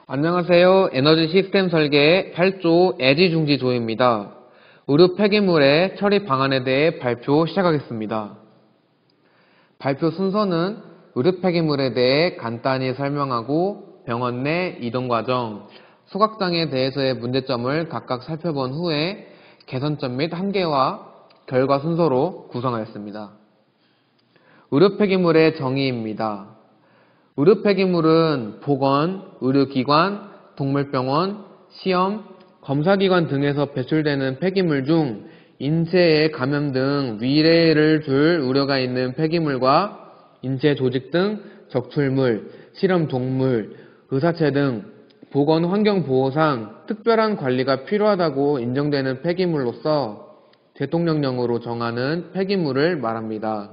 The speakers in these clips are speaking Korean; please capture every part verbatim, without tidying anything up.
안녕하세요. 에너지 시스템 설계 팔 조 애지중지 조입니다. 의료 폐기물의 처리 방안에 대해 발표 시작하겠습니다. 발표 순서는 의료 폐기물에 대해 간단히 설명하고 병원 내 이동 과정, 소각장에 대해서의 문제점을 각각 살펴본 후에 개선점 및 한계와 결과 순서로 구성하였습니다. 의료 폐기물의 정의입니다. 의료 폐기물은 보건, 의료기관, 동물병원, 시험, 검사기관 등에서 배출되는 폐기물 중 인체에 감염 등 위해를 줄 우려가 있는 폐기물과 인체 조직 등 적출물, 실험 동물, 의사체 등 보건 환경 보호상 특별한 관리가 필요하다고 인정되는 폐기물로서 대통령령으로 정하는 폐기물을 말합니다.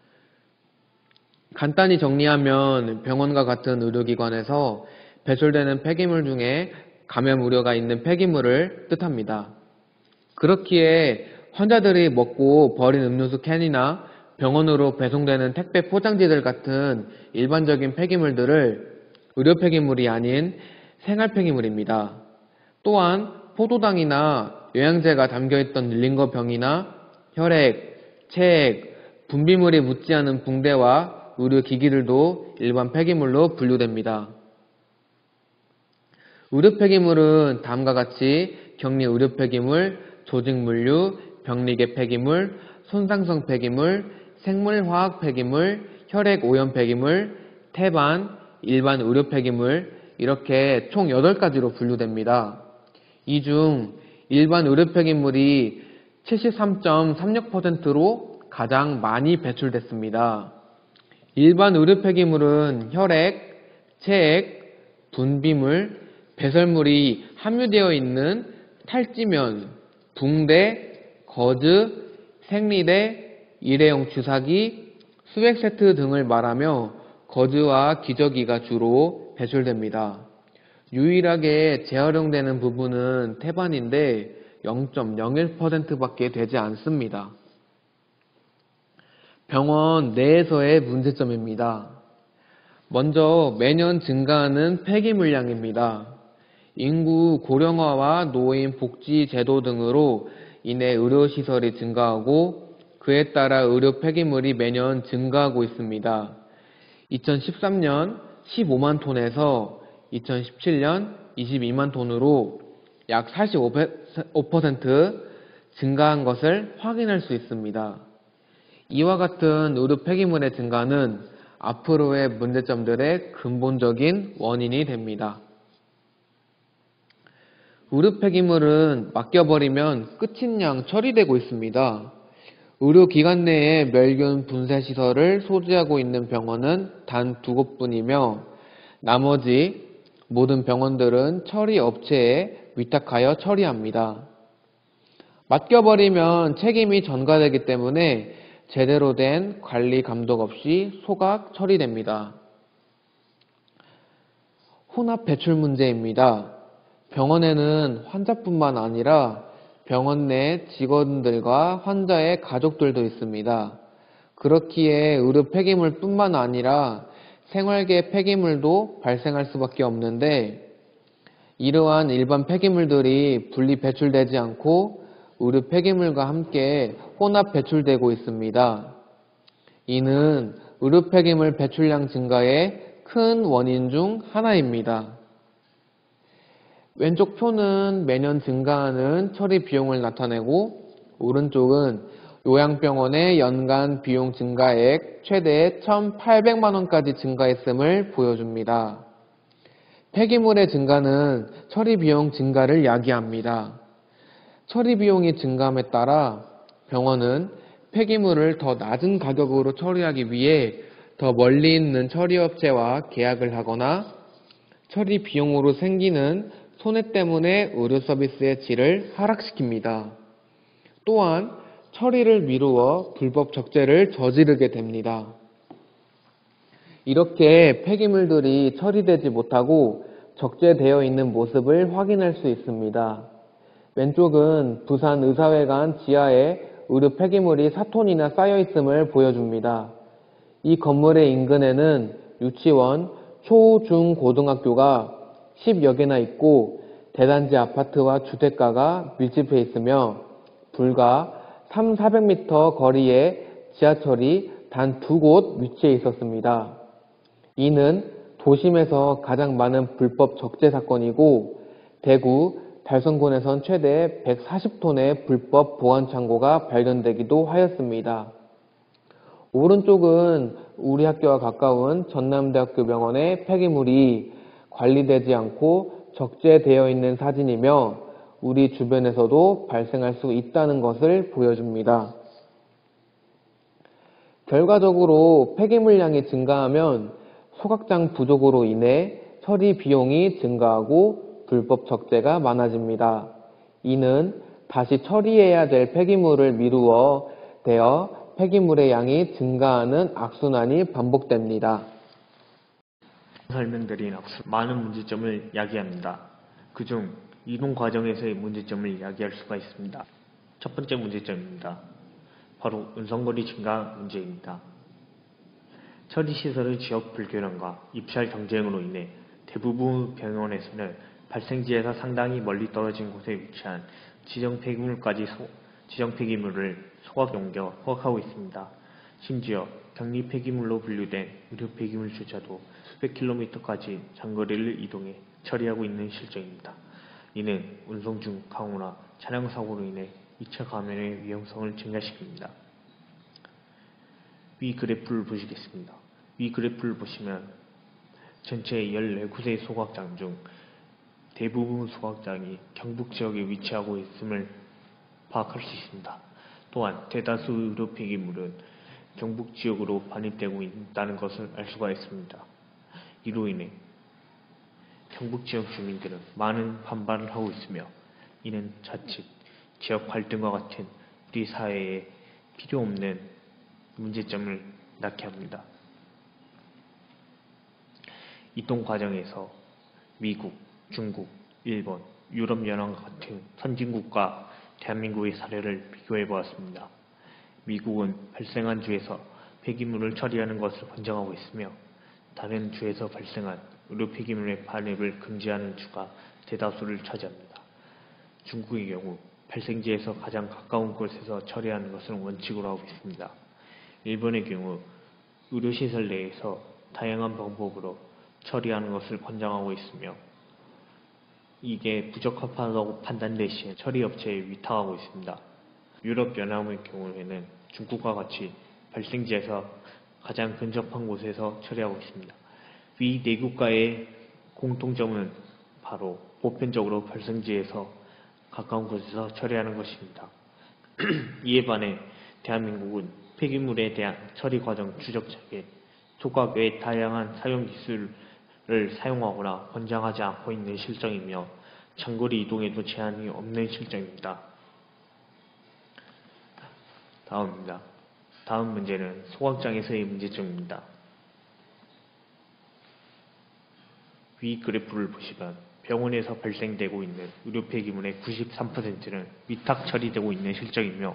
간단히 정리하면 병원과 같은 의료기관에서 배출되는 폐기물 중에 감염 우려가 있는 폐기물을 뜻합니다. 그렇기에 환자들이 먹고 버린 음료수 캔이나 병원으로 배송되는 택배 포장지들 같은 일반적인 폐기물들을 의료 폐기물이 아닌 생활 폐기물입니다. 또한 포도당이나 영양제가 담겨있던 링거 병이나 혈액, 체액, 분비물이 묻지 않은 붕대와 의료기기들도 일반 폐기물로 분류됩니다. 의료 폐기물은 다음과 같이 격리 의료 폐기물, 조직물류, 병리계 폐기물, 손상성 폐기물, 생물화학 폐기물, 혈액 오염 폐기물, 태반, 일반 의료 폐기물 이렇게 총 여덟 가지로 분류됩니다. 이 중 일반 의료 폐기물이 칠십삼 점 삼육 퍼센트로 가장 많이 배출됐습니다. 일반 의료 폐기물은 혈액, 체액, 분비물, 배설물이 함유되어 있는 탈지면, 붕대, 거즈, 생리대, 일회용 주사기, 수액 세트 등을 말하며 거즈와 기저귀가 주로 배출됩니다. 유일하게 재활용되는 부분은 태반인데 영 점 영일 퍼센트 밖에 되지 않습니다. 병원 내에서의 문제점입니다. 먼저 매년 증가하는 폐기물량입니다. 인구 고령화와 노인 복지 제도 등으로 인해 의료시설이 증가하고 그에 따라 의료 폐기물이 매년 증가하고 있습니다. 이천십삼 년 십오만 톤에서 이천십칠 년 이십이만 톤으로 약 사십오 퍼센트 증가한 것을 확인할 수 있습니다. 이와 같은 의료 폐기물의 증가는 앞으로의 문제점들의 근본적인 원인이 됩니다. 의료 폐기물은 맡겨버리면 끝인 양 처리되고 있습니다. 의료기관 내에 멸균 분쇄시설을 소지하고 있는 병원은 단 두 곳뿐이며 나머지 모든 병원들은 처리 업체에 위탁하여 처리합니다. 맡겨버리면 책임이 전가되기 때문에 제대로 된 관리 감독 없이 소각 처리됩니다. 혼합 배출 문제입니다. 병원에는 환자뿐만 아니라 병원 내 직원들과 환자의 가족들도 있습니다. 그렇기에 의료 폐기물뿐만 아니라 생활계 폐기물도 발생할 수밖에 없는데 이러한 일반 폐기물들이 분리 배출되지 않고 의료 폐기물과 함께 혼합 배출되고 있습니다. 이는 의료 폐기물 배출량 증가의 큰 원인 중 하나입니다. 왼쪽 표는 매년 증가하는 처리 비용을 나타내고 오른쪽은 요양병원의 연간 비용 증가액 최대 천팔백만 원까지 증가했음을 보여줍니다. 폐기물의 증가는 처리 비용 증가를 야기합니다. 처리 비용이 증가함에 따라 병원은 폐기물을 더 낮은 가격으로 처리하기 위해 더 멀리 있는 처리업체와 계약을 하거나 처리 비용으로 생기는 손해 때문에 의료 서비스의 질을 하락시킵니다. 또한 처리를 미루어 불법 적재를 저지르게 됩니다. 이렇게 폐기물들이 처리되지 못하고 적재되어 있는 모습을 확인할 수 있습니다. 왼쪽은 부산 의사회관 지하에 의료 폐기물이 사 톤이나 쌓여 있음을 보여줍니다. 이 건물의 인근에는 유치원, 초, 중, 고등학교가 십여 개나 있고 대단지 아파트와 주택가가 밀집해 있으며 불과 삼사백 미터 거리에 지하철이 단 두 곳 위치해 있었습니다. 이는 도심에서 가장 많은 불법 적재 사건이고 대구, 달성군에선 최대 백사십 톤의 불법 보안창고가 발견되기도 하였습니다. 오른쪽은 우리 학교와 가까운 전남대학교 병원의 폐기물이 관리되지 않고 적재되어 있는 사진이며 우리 주변에서도 발생할 수 있다는 것을 보여줍니다. 결과적으로 폐기물량이 증가하면 소각장 부족으로 인해 처리 비용이 증가하고 불법 적재가 많아집니다. 이는 다시 처리해야 될 폐기물을 미루어 되어 폐기물의 양이 증가하는 악순환이 반복됩니다. 설명드린 악순 많은 문제점을 야기합니다. 그중 이동 과정에서의 문제점을 야기할 수가 있습니다. 첫 번째 문제점입니다. 바로 운송거리 증가 문제입니다. 처리시설의 지역 불균형과 입찰 경쟁으로 인해 대부분 병원에서는 발생지에서 상당히 멀리 떨어진 곳에 위치한 지정 폐기물까지 소, 지정 폐기물을 소각 용겨 소각하고 있습니다. 심지어 격리 폐기물로 분류된 의료 폐기물조차도 수백 킬로미터까지 장거리를 이동해 처리하고 있는 실정입니다. 이는 운송 중 강우나 차량 사고로 인해 이 차 감염의 위험성을 증가시킵니다. 위 그래프를 보시겠습니다. 위 그래프를 보시면 전체 열네 곳의 소각장 중 대부분 소각장이 경북 지역에 위치하고 있음을 파악할 수 있습니다. 또한 대다수 의료 폐기물은 경북 지역으로 반입되고 있다는 것을 알 수가 있습니다. 이로 인해 경북 지역 주민들은 많은 반발을 하고 있으며 이는 자칫 지역 갈등과 같은 우리 사회에 필요 없는 문제점을 낳게 합니다. 이동 과정에서 미국, 중국, 일본, 유럽연합과 같은 선진국과 대한민국의 사례를 비교해 보았습니다. 미국은 발생한 주에서 폐기물을 처리하는 것을 권장하고 있으며 다른 주에서 발생한 의료 폐기물의 반입을 금지하는 주가 대다수를 차지합니다. 중국의 경우 발생지에서 가장 가까운 곳에서 처리하는 것을 원칙으로 하고 있습니다. 일본의 경우 의료시설 내에서 다양한 방법으로 처리하는 것을 권장하고 있으며 이게 부적합하다고 판단될 시에 처리업체에 위탁하고 있습니다. 유럽연합의 경우에는 중국과 같이 발생지에서 가장 근접한 곳에서 처리하고 있습니다. 위 네 국가의 공통점은 바로 보편적으로 발생지에서 가까운 곳에서 처리하는 것입니다. 이에 반해 대한민국은 폐기물에 대한 처리 과정 추적자에 소각 외 다양한 사용 기술을 사용하거나 권장하지 않고 있는 실정이며 장거리 이동에도 제한이 없는 실정입니다. 다음입니다. 다음 문제는 소각장에서의 문제점입니다. 위 그래프를 보시면 병원에서 발생되고 있는 의료 폐기물의 구십삼 퍼센트는 위탁 처리되고 있는 실정이며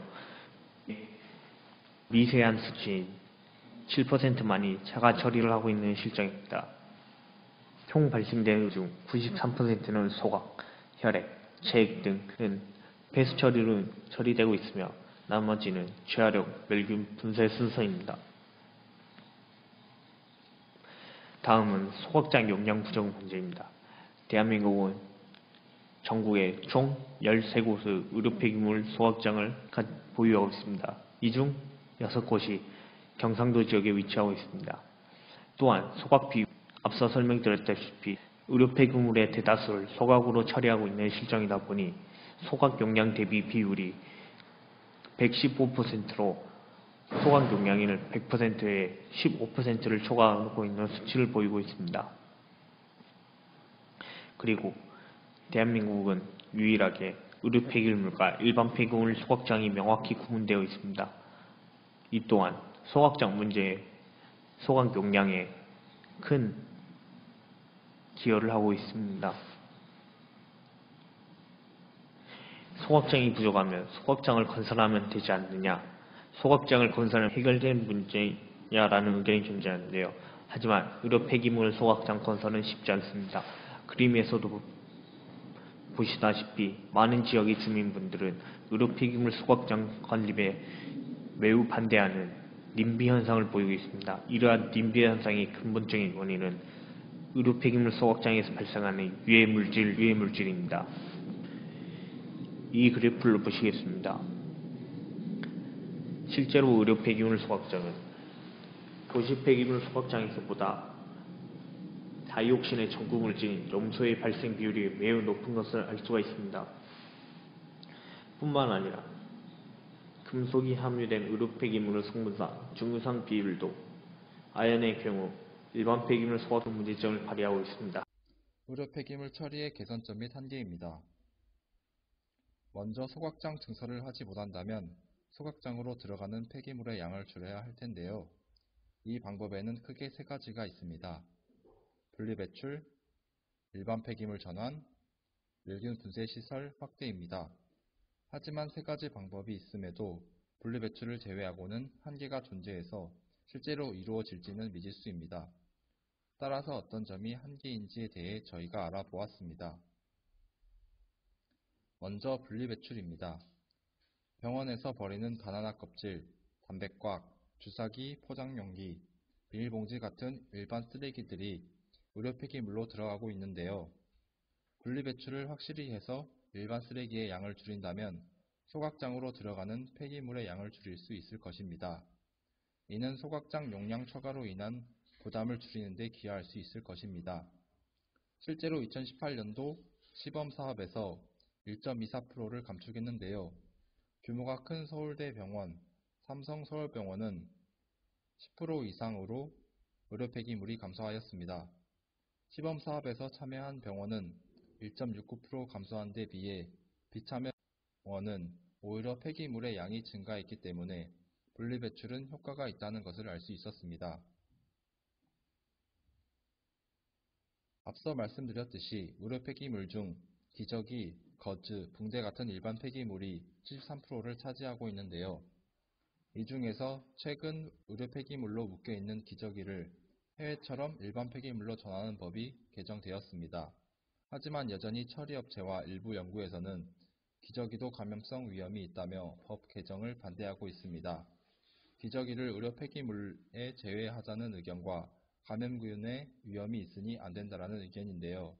미세한 수치인 칠 퍼센트만이 자가 처리를 하고 있는 실정입니다. 총 발생된 중 구십삼 퍼센트는 소각, 혈액, 체액 등은 폐수 처리로 처리되고 있으며 나머지는 재활용, 멸균, 분쇄 순서입니다. 다음은 소각장 용량 부족 문제입니다. 대한민국은 전국에 총 열세 곳의 의료 폐기물 소각장을 보유하고 있습니다. 이 중 여섯 곳이 경상도 지역에 위치하고 있습니다. 또한 소각 비율, 앞서 설명드렸다시피 의료 폐기물의 대다수를 소각으로 처리하고 있는 실정이다 보니 소각 용량 대비 비율이 백십오 퍼센트로 소각 용량을 백 퍼센트에 십오 퍼센트를 초과하고 있는 수치를 보이고 있습니다. 그리고 대한민국은 유일하게 의료 폐기물과 일반 폐기물 소각장이 명확히 구분되어 있습니다. 이 또한 소각장 문제에 소각 용량에 큰 기여를 하고 있습니다. 소각장이 부족하면 소각장을 건설하면 되지 않느냐, 소각장을 건설하면 해결된 문제냐라는 의견이 존재하는데요. 하지만 의료 폐기물 소각장 건설은 쉽지 않습니다. 그림에서도 보시다시피 많은 지역의 주민분들은 의료 폐기물 소각장 건립에 매우 반대하는 님비 현상을 보이고 있습니다. 이러한 님비 현상의 근본적인 원인은 의료 폐기물 소각장에서 발생하는 유해 물질, 유해 물질입니다. 이 그래프를 보시겠습니다. 실제로 의료 폐기물 소각장은 도시 폐기물 소각장에서보다 다이옥신의 전구물질인 염소의 발생 비율이 매우 높은 것을 알 수가 있습니다. 뿐만 아니라 금속이 함유된 의료 폐기물의 성분상, 중유상 비율도 아연의 경우 일반 폐기물 소각장 문제점을 발휘하고 있습니다. 의료 폐기물 처리의 개선점 및 한계입니다. 먼저 소각장 증설을 하지 못한다면 소각장으로 들어가는 폐기물의 양을 줄여야 할 텐데요. 이 방법에는 크게 세 가지가 있습니다. 분리배출, 일반 폐기물 전환, 멸균 분쇄 시설 확대입니다. 하지만 세 가지 방법이 있음에도 분리배출을 제외하고는 한계가 존재해서 실제로 이루어질지는 미지수입니다. 따라서 어떤 점이 한계인지에 대해 저희가 알아보았습니다. 먼저 분리배출입니다. 병원에서 버리는 바나나 껍질, 담배꽉, 주사기, 포장용기, 비닐봉지 같은 일반 쓰레기들이 의료 폐기물로 들어가고 있는데요. 분리배출을 확실히 해서 일반 쓰레기의 양을 줄인다면 소각장으로 들어가는 폐기물의 양을 줄일 수 있을 것입니다. 이는 소각장 용량 초과로 인한 부담을 줄이는 데 기여할 수 있을 것입니다. 실제로 이천십팔 년도 시범사업에서 일 점 이사 퍼센트를 감축했는데요. 규모가 큰 서울대 병원, 삼성서울병원은 십 퍼센트 이상으로 의료 폐기물이 감소하였습니다. 시범사업에서 참여한 병원은 일 점 육구 퍼센트 감소한 데 비해 비참여 병원은 오히려 폐기물의 양이 증가했기 때문에 분리배출은 효과가 있다는 것을 알 수 있었습니다. 앞서 말씀드렸듯이 의료 폐기물 중 기저귀, 거즈, 붕대 같은 일반 폐기물이 칠십삼 퍼센트를 차지하고 있는데요. 이 중에서 최근 의료 폐기물로 묶여있는 기저귀를 해외처럼 일반 폐기물로 전환하는 법이 개정되었습니다. 하지만 여전히 처리업체와 일부 연구에서는 기저귀도 감염성 위험이 있다며 법 개정을 반대하고 있습니다. 기저귀를 의료 폐기물에 제외하자는 의견과 감염균의 위험이 있으니 안된다라는 의견인데요.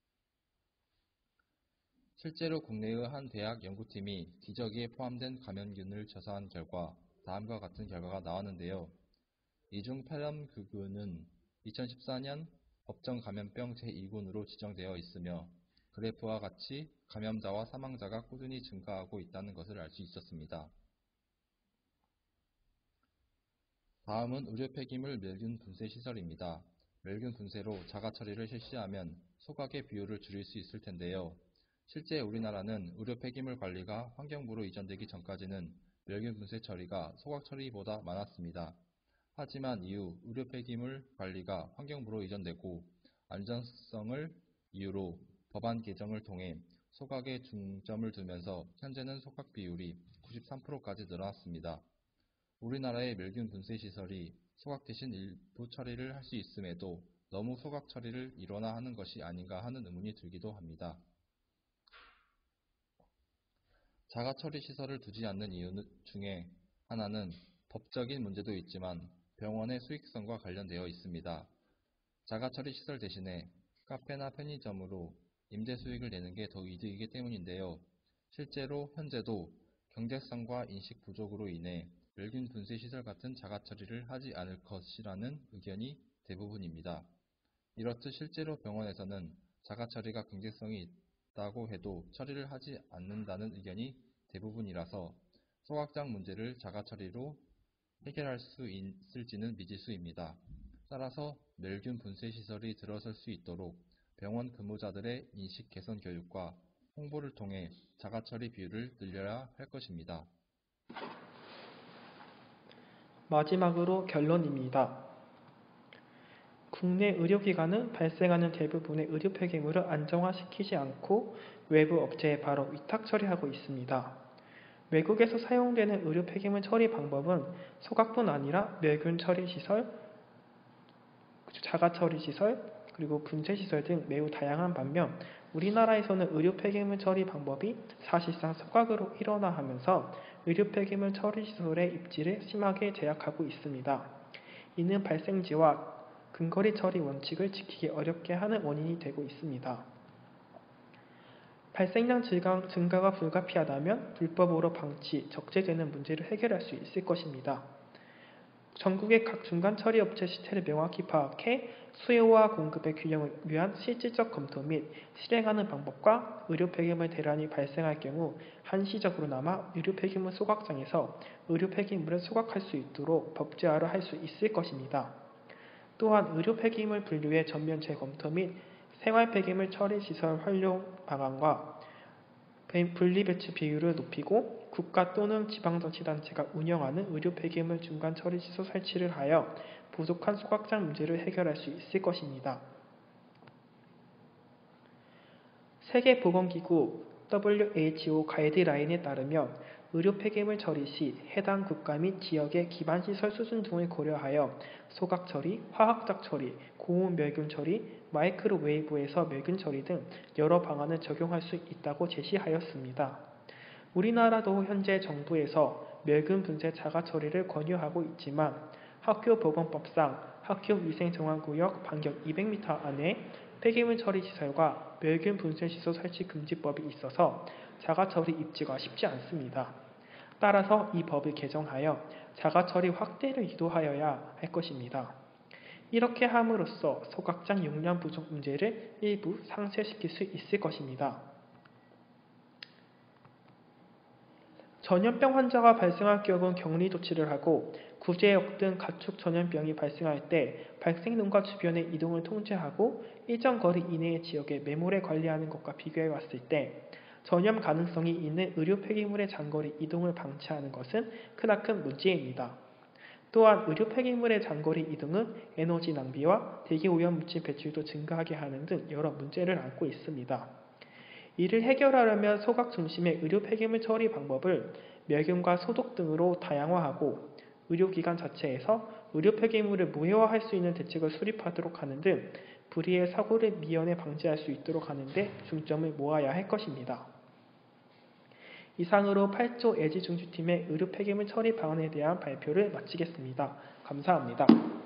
실제로 국내의 한 대학 연구팀이 기저귀에 포함된 감염균을 조사한 결과 다음과 같은 결과가 나왔는데요. 이중 폐렴균은 이천십사 년 법정 감염병 제이 군으로 지정되어 있으며 그래프와 같이 감염자와 사망자가 꾸준히 증가하고 있다는 것을 알 수 있었습니다. 다음은 의료 폐기물 멸균 분쇄 시설입니다. 멸균 분쇄로 자가 처리를 실시하면 소각의 비율을 줄일 수 있을 텐데요. 실제 우리나라는 의료 폐기물 관리가 환경부로 이전되기 전까지는 멸균 분쇄 처리가 소각 처리보다 많았습니다. 하지만 이후 의료 폐기물 관리가 환경부로 이전되고 안전성을 이유로 법안 개정을 통해 소각에 중점을 두면서 현재는 소각 비율이 구십삼 퍼센트까지 늘어났습니다. 우리나라의 멸균 분쇄 시설이 소각 대신 일부 처리를 할 수 있음에도 너무 소각 처리를 일원화 하는 것이 아닌가 하는 의문이 들기도 합니다. 자가 처리 시설을 두지 않는 이유 중에 하나는 법적인 문제도 있지만 병원의 수익성과 관련되어 있습니다. 자가 처리 시설 대신에 카페나 편의점으로 임대 수익을 내는 게 더 이득이기 때문인데요. 실제로 현재도 경제성과 인식 부족으로 인해 멸균 분쇄 시설 같은 자가 처리를 하지 않을 것이라는 의견이 대부분입니다. 이렇듯 실제로 병원에서는 자가 처리가 경제성이 있다고 해도 처리를 하지 않는다는 의견이 대부분이라서 소각장 문제를 자가 처리로 해결할 수 있을지는 미지수입니다. 따라서 멸균 분쇄 시설이 들어설 수 있도록 병원 근무자들의 인식 개선 교육과 홍보를 통해 자가 처리 비율을 늘려야 할 것입니다. 마지막으로 결론입니다. 국내 의료기관은 발생하는 대부분의 의료 폐기물을 안정화시키지 않고 외부 업체에 바로 위탁 처리하고 있습니다. 외국에서 사용되는 의료 폐기물 처리 방법은 소각뿐 아니라 멸균 처리 시설, 자가 처리 시설, 그리고 분쇄시설 등 매우 다양한 반면 우리나라에서는 의료 폐기물 처리 방법이 사실상 소각으로 일어나 하면서 의료 폐기물 처리 시설의 입지를 심하게 제약하고 있습니다. 이는 발생지와 근거리 처리 원칙을 지키기 어렵게 하는 원인이 되고 있습니다. 발생량 증가가 불가피하다면 불법으로 방치, 적재되는 문제를 해결할 수 있을 것입니다. 전국의 각 중간 처리 업체 시태를 명확히 파악해 수요와 공급의 균형을 위한 실질적 검토 및 실행하는 방법과 의료 폐기물 대란이 발생할 경우 한시적으로나마 의료 폐기물 소각장에서 의료 폐기물을 소각할 수 있도록 법제화를 할 수 있을 것입니다. 또한 의료 폐기물 분류의 전면 재검토 및 생활 폐기물 처리 시설 활용 방안과 분리 배출 비율을 높이고 국가 또는 지방자치단체가 운영하는 의료 폐기물 중간 처리 시설 설치를 하여 부족한 소각장 문제를 해결할 수 있을 것입니다. 세계보건기구 더블유 에이치 오 가이드라인에 따르면 의료 폐기물 처리 시 해당 국가 및 지역의 기반시설 수준 등을 고려하여 소각 처리, 화학적 처리, 고온 멸균 처리, 마이크로웨이브에서 멸균 처리 등 여러 방안을 적용할 수 있다고 제시하였습니다. 우리나라도 현재 정부에서 멸균 분쇄 자가 처리를 권유하고 있지만 학교보건법상 학교위생정화구역 반경 이백 미터 안에 폐기물 처리 시설과 멸균 분쇄 시설 설치 금지법이 있어서 자가 처리 입지가 쉽지 않습니다. 따라서 이 법을 개정하여 자가 처리 확대를 유도하여야 할 것입니다. 이렇게 함으로써 소각장 용량 부족 문제를 일부 상쇄시킬 수 있을 것입니다. 전염병 환자가 발생할 경우 격리 조치를 하고 구제역 등 가축 전염병이 발생할 때 발생동과 주변의 이동을 통제하고 일정 거리 이내의 지역에 매몰에 관리하는 것과 비교해 봤을 때 전염 가능성이 있는 의료 폐기물의 장거리 이동을 방치하는 것은 크나큰 문제입니다. 또한 의료 폐기물의 장거리 이동은 에너지 낭비와 대기오염 물질 배출도 증가하게 하는 등 여러 문제를 안고 있습니다. 이를 해결하려면 소각 중심의 의료 폐기물 처리 방법을 멸균과 소독 등으로 다양화하고 의료기관 자체에서 의료 폐기물을 무해화할 수 있는 대책을 수립하도록 하는 등 불의의 사고를 미연에 방지할 수 있도록 하는 데 중점을 모아야 할 것입니다. 이상으로 팔 조 애지중지팀의 의료 폐기물 처리 방안에 대한 발표를 마치겠습니다. 감사합니다.